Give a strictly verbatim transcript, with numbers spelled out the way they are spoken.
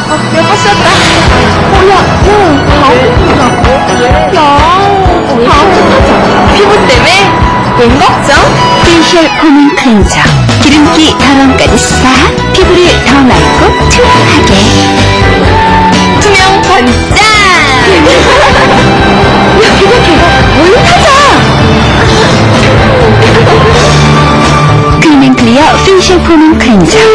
예뻤었다. 어, 야, 야, 다음 야, 다음 하자. 피부 때문에 웬 걱정? 페이셜 폼ing 클렌저. 기름기 더러움까지 싹. 피부를 더 맑고 투명하게. 투명 반짝. 야, 이거 걔가 얼른 하자. 클린 앤 클리어 페이셜 폼ing 클렌저.